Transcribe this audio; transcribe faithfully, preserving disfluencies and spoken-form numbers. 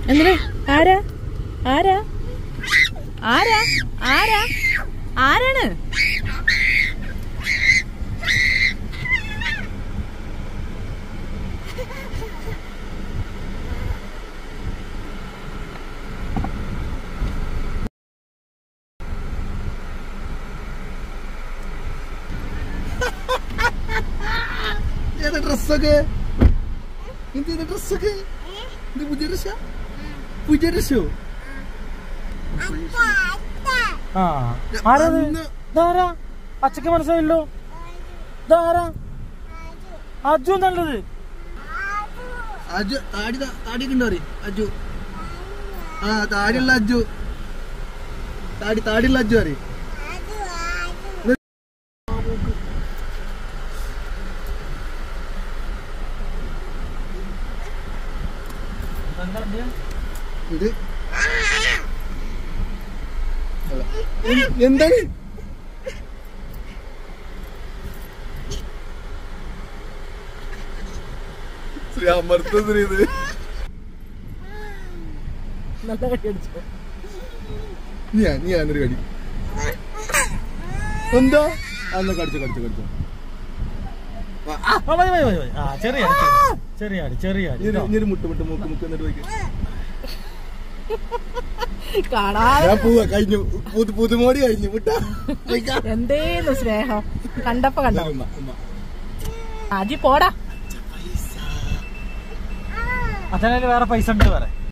എന്തിനാ? ആരാ ആരാ ആരാ ആരാ ആരാണ്? ഡ്രസ്സൊക്കെ എന്ത് ഡ്രസ്സൊക്കെ പുതിയ ഡ്രസ്സാ? പുതിയ ഡ്രസ്സോ? അച്ഛക്ക് മനസ്സിലായല്ലോ. അജു നല്ലത്. അജു താടി താടിയൊക്കെ ഉണ്ടോ അറിയ? അജു ആ താടിയുള്ള അജു താടി താടിയുള്ള അജു അറിയ? ഇത് എന്താണ്? ശ്രീ അമർത്ത ശ്രീ ഇത് നല്ല കടി അടിച്ചോ? ഞാൻ ഞാനൊരു കടി എന്താ അന്ന് കടിച്ചോ കടിച്ചോ കടിച്ചോ. ചെറിയ ചെറിയ ചെറിയ ഇനി മുട്ട് മുട്ട് മൂക്ക് മുക്ക് എന്നിട്ട് പോയി കാണാതെ ഞാൻ പോവാ. കഴിഞ്ഞു പുതുമോടി കഴിഞ്ഞു. മുട്ട എന്തേന്നു സ്നേഹം കണ്ടപ്പോ കണ്ടോ? അജി പോടാ. അച്ഛനെ വേറെ പൈസ ഉണ്ട് വേറെ.